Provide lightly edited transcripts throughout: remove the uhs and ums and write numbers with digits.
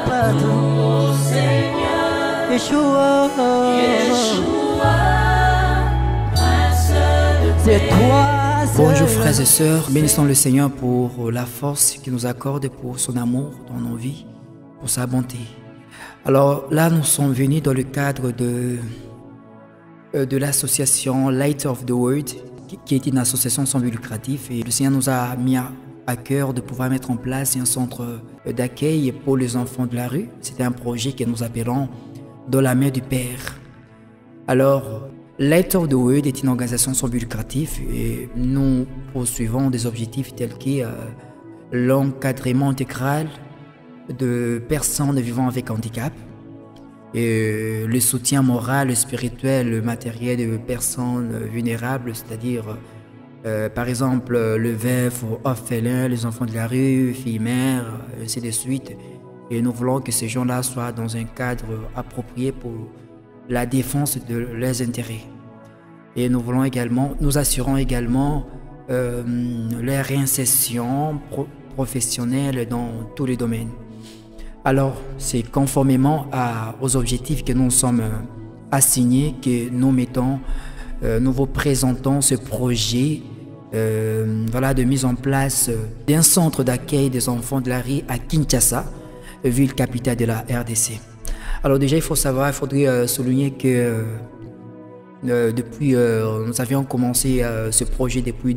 Mon Seigneur, Yeshua, Prince de paix. C'est toi. Bonjour frères et sœurs, bénissons le Seigneur pour la force qu'il nous accorde, pour son amour dans nos vies, pour sa bonté. Alors là, nous sommes venus dans le cadre de l'association Light of the World, qui est une association sans but lucratif. Et le Seigneur nous a mis à cœur de pouvoir mettre en place un centre d'accueil pour les enfants de la rue. C'était un projet que nous appelons Dans la main du Père. Alors, Light of the World est une organisation sans but lucratif et nous poursuivons des objectifs tels que l'encadrement intégral de personnes vivant avec handicap, et le soutien moral, spirituel, matériel de personnes vulnérables, c'est-à-dire par exemple le veuf ou orphelin, les enfants de la rue, filles mères, ainsi de suite. Et nous voulons que ces gens-là soient dans un cadre approprié pour la défense de leurs intérêts. Et nous assurons également leur réinsertion professionnelle dans tous les domaines. Alors, c'est conformément aux objectifs que nous sommes assignés que nous vous présentons ce projet de mise en place d'un centre d'accueil des enfants de la rue à Kinshasa, ville capitale de la RDC. Alors déjà, il faudrait souligner que nous avions commencé ce projet depuis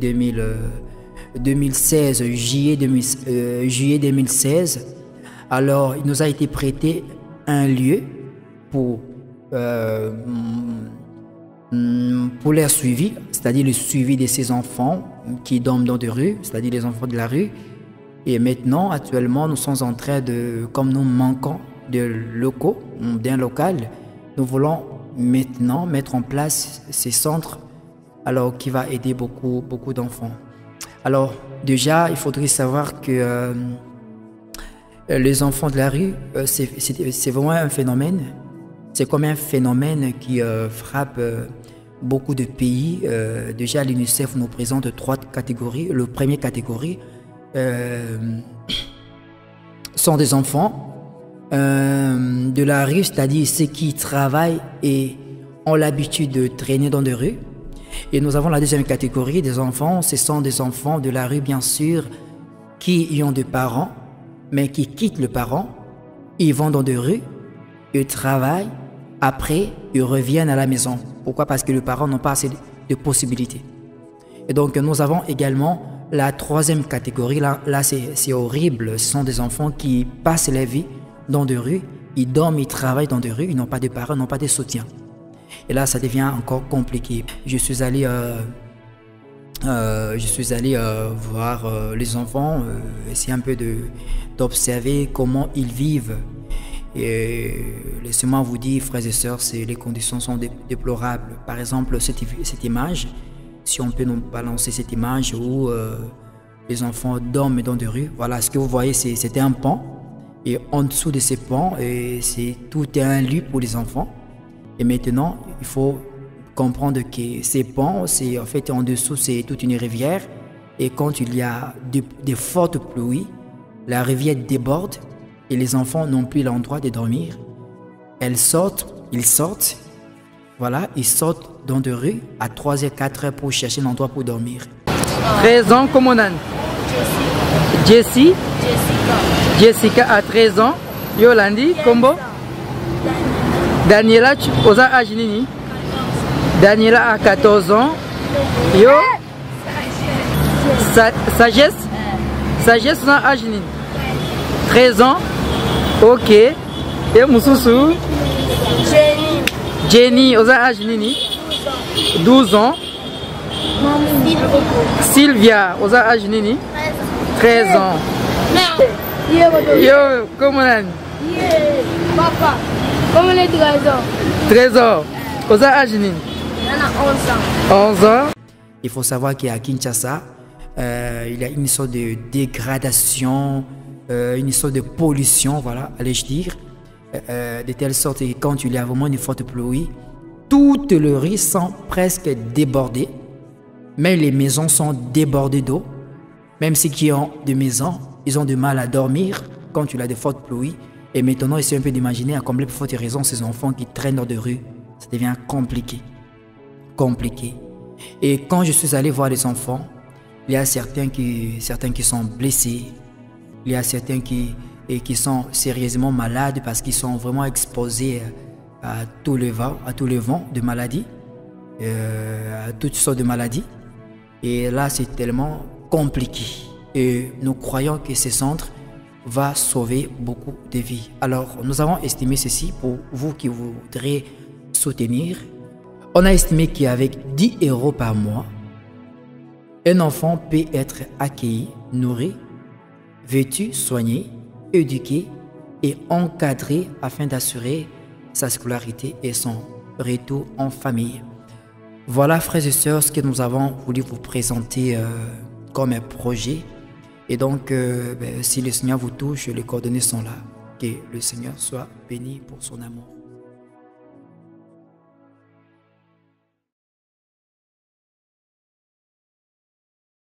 2016, juillet 2016. Alors, il nous a été prêté un lieu pour leur suivi, c'est-à-dire le suivi de ces enfants qui dorment dans des rues, c'est-à-dire les enfants de la rue. Et maintenant, actuellement, nous sommes en train comme nous manquons d'un local, nous voulons maintenant mettre en place ces centres qui va aider beaucoup d'enfants. Alors, déjà, il faudrait savoir que les enfants de la rue, c'est vraiment un phénomène. C'est comme un phénomène qui frappe beaucoup de pays. Déjà, l'UNICEF nous présente 3 catégories. La première catégorie sont des enfants de la rue, c'est-à-dire ceux qui travaillent et ont l'habitude de traîner dans des rues. Et nous avons la deuxième catégorie des enfants. Ce sont des enfants de la rue, bien sûr, qui y ont des parents, mais qui quittent le parent, ils vont dans des rues, ils travaillent, après ils reviennent à la maison. Pourquoi? Parce que les parents n'ont pas assez de possibilités. Et donc nous avons également la troisième catégorie, là c'est horrible, ce sont des enfants qui passent leur vie dans des rues, ils dorment, ils travaillent dans des rues, ils n'ont pas de parents, n'ont pas de soutien. Et là ça devient encore compliqué. Je suis allé voir les enfants, essayer un peu d'observer comment ils vivent. Et laissez-moi vous dire, frères et sœurs, les conditions sont déplorables. Par exemple, cette image, si on peut nous balancer cette image où les enfants dorment dans des rues, voilà, ce que vous voyez, c'est un pont. Et en dessous de ces ponts, tout est un lieu pour les enfants. Et maintenant, il faut comprendre que ces ponts, en fait, en dessous, c'est toute une rivière. Et quand il y a de fortes pluies, la rivière déborde et les enfants n'ont plus l'endroit de dormir. Ils sortent, voilà, ils sortent dans des rues à 3h, 4h pour chercher un endroit pour dormir. 13 ans, comment on a? Jessie. Jessica a 13 ans. Yolandi, Combo. Daniela, osa âge nini? Daniela a 14 ans. Yo. Sagesse. Sagesse, osa âge nini? 13 ans. Ok. Et Moussousou? Jenny, osa âge nini? 12 ans. Sylvia, osa âge nini? 13 ans. Yo, comment on a? Papa, comment on est 13 ans? 13 ans. Osa âge nini? 11 ans. Il faut savoir qu'à Kinshasa, il y a une sorte de dégradation, une sorte de pollution, voilà, allais-je dire, de telle sorte que quand il y a vraiment une forte pluie, toutes les rues sont presque débordées, même les maisons sont débordées d'eau. Même ceux qui ont des maisons, ils ont du mal à dormir quand il y a de fortes pluies. Et maintenant, essayez un peu d'imaginer à combien de fautes et raisons ces enfants qui traînent dans des rues, ça devient compliqué. Compliqué. Et quand je suis allé voir les enfants, il y a certains qui sont blessés, il y a certains qui sont sérieusement malades parce qu'ils sont vraiment exposés à tous les vents de maladies, à toutes sortes de maladies. Et là, c'est tellement compliqué. Et nous croyons que ce centre va sauver beaucoup de vies. Alors, nous avons estimé ceci pour vous qui voudrez soutenir. On a estimé qu'avec 10 € par mois, un enfant peut être accueilli, nourri, vêtu, soigné, éduqué et encadré afin d'assurer sa scolarité et son retour en famille. Voilà, frères et sœurs, ce que nous avons voulu vous présenter comme un projet. Et donc, si le Seigneur vous touche, les coordonnées sont là. Que le Seigneur soit béni pour son amour.